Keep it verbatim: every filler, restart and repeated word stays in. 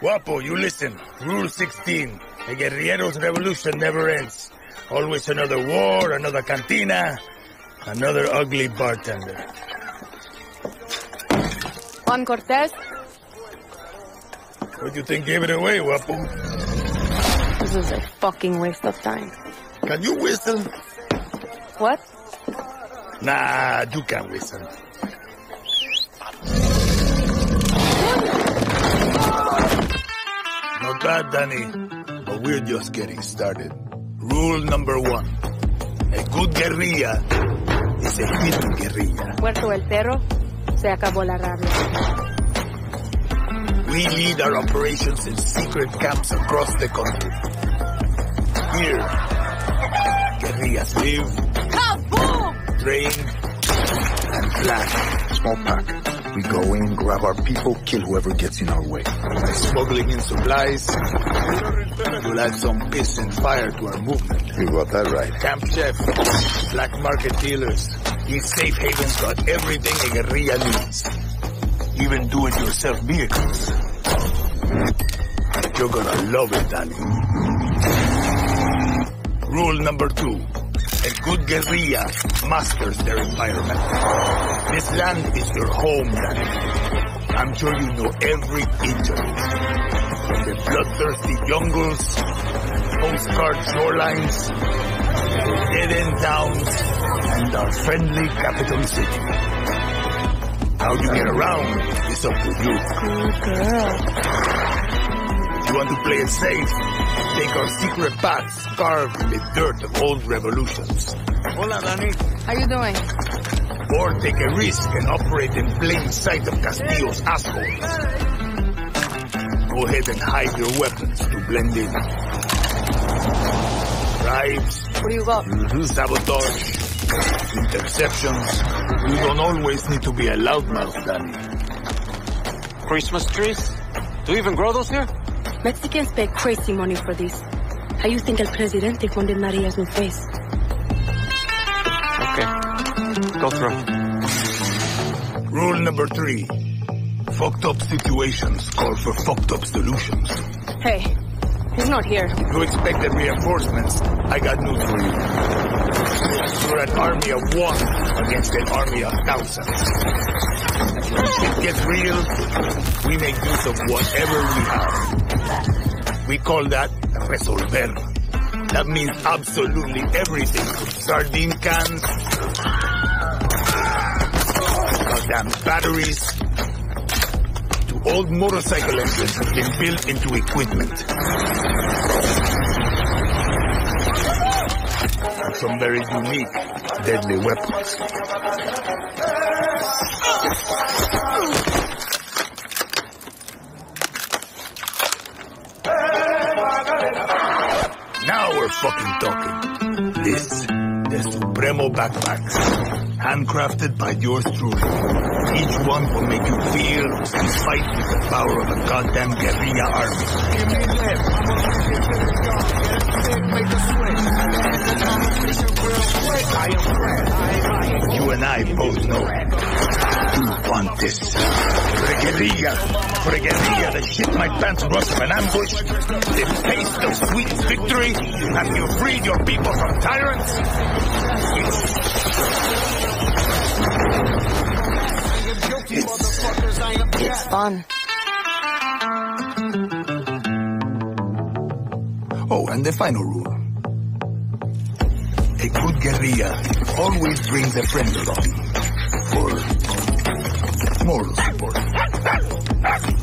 Guapo, you listen. Rule sixteen. A guerrillero's revolution never ends. Always another war, another cantina, another ugly bartender. Juan Cortez? What do you think gave it away, Guapo? This is a fucking waste of time. Can you whistle? What? Nah, you can't whistle. Not bad, Danny, but we're just getting started. Rule number one. A good guerrilla is a hidden guerrilla. Puerto El Perro, se acabó la rabia. We lead our operations in secret camps across the country. Here, guerrillas live, Kaboom! train, and plan. Small pack. We go in, grab our people, kill whoever gets in our way. By smuggling in supplies, we'll add some piss and fire to our movement. You got that right. Camp chef, black market dealers, these safe havens got everything a guerrilla needs. Even do-it-yourself vehicles. You're gonna love it, Danny. Rule number two. A good guerrilla masters their environment. This land is your home, Danny. I'm sure you know every inch of it. From the bloodthirsty jungles, postcard shorelines, dead-end towns, and our friendly capital city. How you get around is up to you. Good girl. If you want to play it safe, take our secret paths carved in the dirt of old revolutions. Hola, Danny. How you doing? Or take a risk and operate in plain sight of Castillo's assholes. Go ahead and hide your weapons to blend in. Bribes, What do you got? mm-hmm. sabotage, interceptions. You don't always need to be a loudmouth, Danny. Christmas trees? Do you even grow those here? Mexicans pay crazy money for this. How you think El Presidente funded Maria's new face? Okay. Go through. Rule number three. Fucked up situations call for fucked up solutions. Hey, he's not here. You expected reinforcements. I got news for you. You're an army of one against an army of thousands. When shit gets real, we make use of whatever we have. We call that resolver. That means absolutely everything from sardine cans, goddamn batteries, to old motorcycle engines that have been built into equipment. And some very unique, deadly weapons. Now we're fucking talking. This, the Supremo backpacks, handcrafted by yours truly. Each one will make you feel and fight with the power of a goddamn guerrilla army. You and I both know you want this. For a guerrilla, for a guerrilla that shit my pants rush of an ambush, the taste of sweet victory after you freed your people from tyrants. It's, It's fun. Oh, and the final rule. A good guerrilla always brings a friend along for moral support.